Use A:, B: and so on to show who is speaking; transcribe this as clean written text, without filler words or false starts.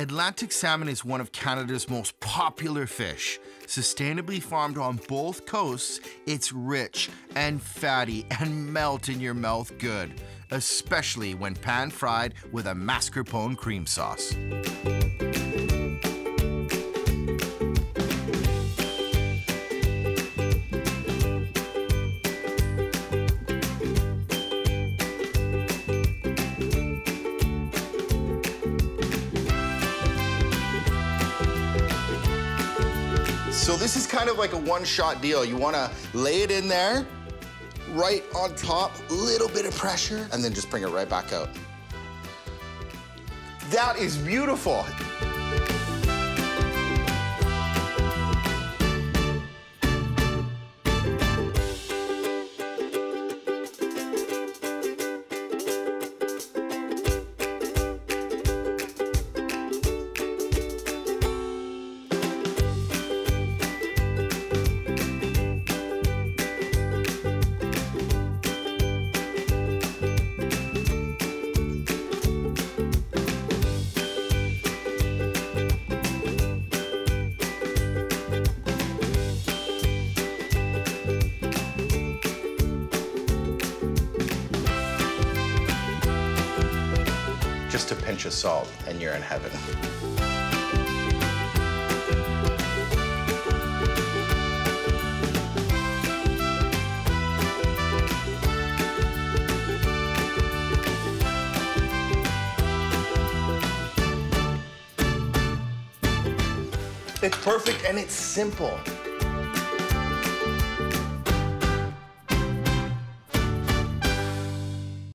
A: Atlantic salmon is one of Canada's most popular fish. Sustainably farmed on both coasts, it's rich and fatty and melt in your mouth good, especially when pan-fried with a mascarpone cream sauce. So this is kind of like a one-shot deal. You want to lay it in there, right on top, little bit of pressure, and then just bring it right back out. That is beautiful. Just a pinch of salt and you're in heaven. It's perfect and it's simple.